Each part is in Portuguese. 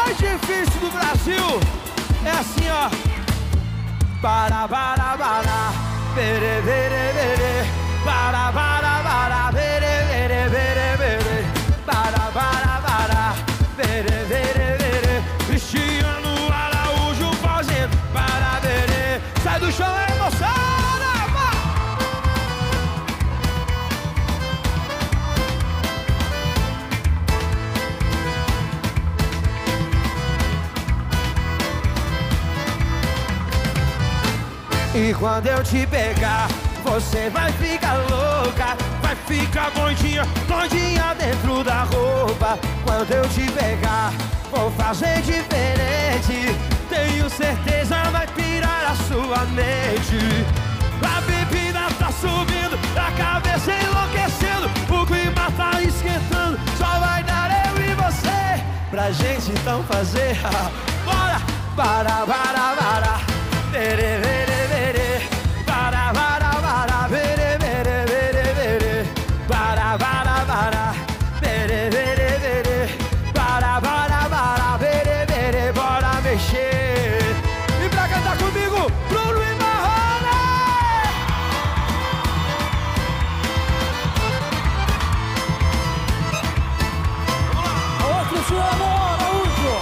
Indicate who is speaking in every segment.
Speaker 1: mais difícil do Brasil é assim, ó. Para, bere, bere, bere. Para, bere, bere, bere, bere. Para, bere, bere, bere. Cristiano Araújo fazendo para, bere. Sai do chão, é emoção. E quando eu te pegar, você vai ficar louca, vai ficar doidinha, doidinha dentro da roupa. Quando eu te pegar, vou fazer diferente. Tenho certeza vai pirar a sua mente. A bebida tá subindo, a cabeça enlouquecendo. O clima tá esquentando, só vai dar eu e você pra gente então fazer. Bora! Para, bere, bere, bere. Para, bere, bere, bere, bere. Para, bere, bere, bere. Para, bere, bere, bora mexer. E pra cantar comigo, Bruno e Marrone.
Speaker 2: Ô, Cristiano Araújo.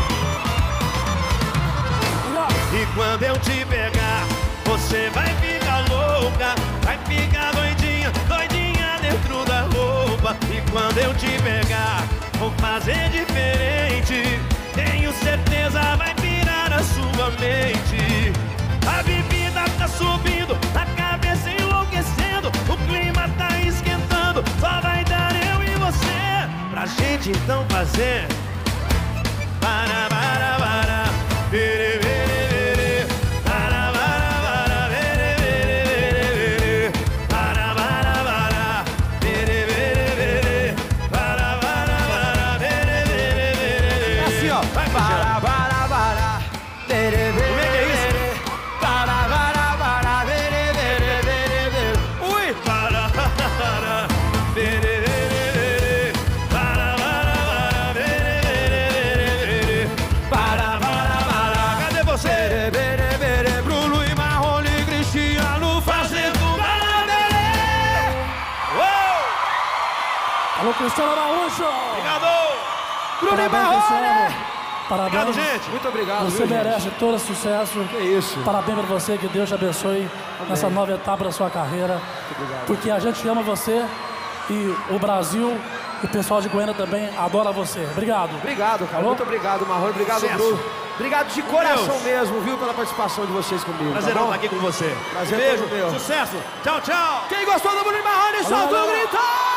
Speaker 3: E quando eu te pegar, você vai ficar louca, vai ficar doidinha, doidinha dentro da roupa. E quando eu te pegar, vou fazer diferente. Tenho certeza vai pirar a sua mente. A bebida tá subindo, a cabeça enlouquecendo. O clima tá esquentando, só vai dar eu e você pra gente então fazer. Para, bere, bere.
Speaker 1: Bruno e Marrone, Cristiano fazendo barulho.
Speaker 2: Alô, Cristiano Araújo.
Speaker 3: Obrigado.
Speaker 1: Bruno e
Speaker 2: Parabéns, Cristiano.
Speaker 1: Marrone.
Speaker 2: Parabéns.
Speaker 3: Obrigado, gente.
Speaker 1: Muito obrigado.
Speaker 2: Você
Speaker 1: viu,
Speaker 2: merece
Speaker 1: gente?
Speaker 2: todo sucesso.
Speaker 1: Que isso.
Speaker 2: Parabéns pra você, que Deus te abençoe nessa nova etapa da sua carreira.
Speaker 1: Obrigado.
Speaker 2: Porque a gente ama você e o Brasil e o pessoal de Goiânia também adora você. Obrigado.
Speaker 1: Obrigado, cara.
Speaker 2: Alô?
Speaker 1: Muito obrigado, Marrone. Obrigado,
Speaker 3: Sucesso.
Speaker 1: Bruno. Obrigado de coração
Speaker 3: Deus.
Speaker 1: mesmo, viu, pela participação de vocês comigo.
Speaker 3: Prazer
Speaker 1: tá bom?
Speaker 3: estar aqui com você.
Speaker 1: Prazer
Speaker 3: Beijo,
Speaker 1: todo meu.
Speaker 3: sucesso. Tchau, tchau.
Speaker 1: Quem gostou do Bruno e Marrone, solta o grito!